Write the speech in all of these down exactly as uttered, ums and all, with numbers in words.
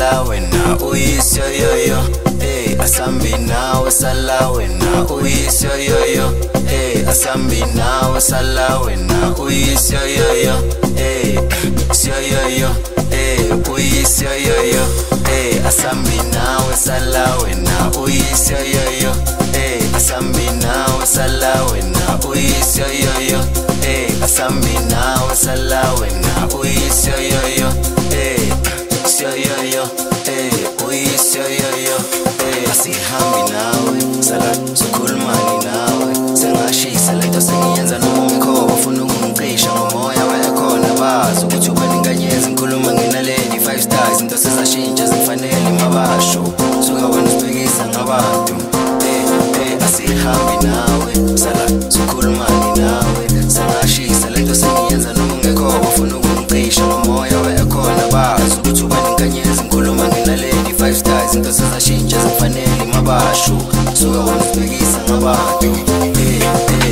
salawena uyisyo yoyo. Hey, asambi nawe salawena uyisyo yoyo. Hey, asambi nawe salawena uyisyo yoyo. Hey, syo yoyo. Hey, uyisyo yoyo. Hey, asambi nawe salawena uyisyo yoyo. Hey, asambi nawe salawena uyisyo yoyo. Hey, asambi nawe salawena uyisyo yoyo. Hey, syo yoyo. Hey, uyisyo yoyo. Hey, asihambi nawe sala sukhulumani nawe sengashisa lento sengiyenza noma ungekho bafuna ukungqisha ngomoya wayakhona bazi ukuthi ubaninganyezi ngikhuluma ngenaledi five stars into sezashintsha zifanele mabasho suka wena usibhekisa ngabantu. Hey, hey, asihambi nawe sala sukhulumani nawe sengashisa lento sengiyenza noma ungekho bafuna ukungqisha ngomoya wayakhona bazi ukuthi ubaninganyezi ngikhuluma ngenaledi five stars into sezashintsha zifanele mabasho suka wena usibhekisa ngabantu. Hey, hey.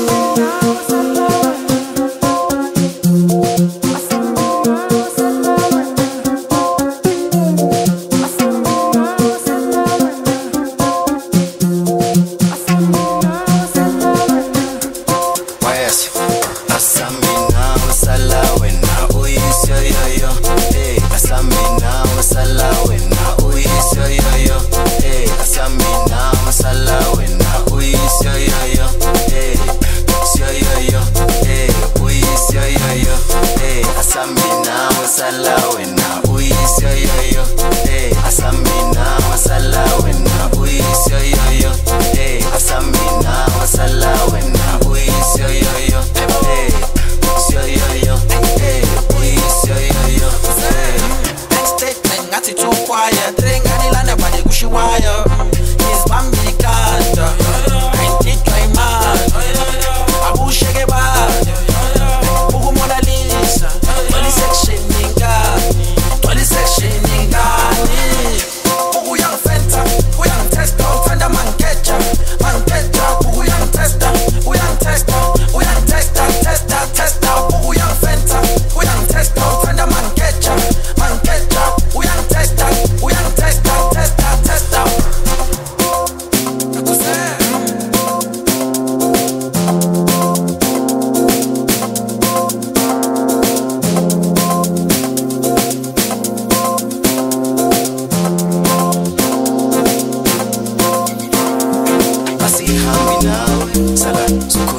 Salawena uyisyo yoyo. Hey, asambi nawe salawena uyisyo yoyo. Hey, asambi nawe salawena uyisyo yoyo. Hey, syo yoyo. Hey, uyisyo yoyo. Hey, backstage ngathi too quiet ringani lana bade kushiwaya ngizibambi kanda ayintitwa imali abusheke ba ukumona lisa wali section asihambi nawe sala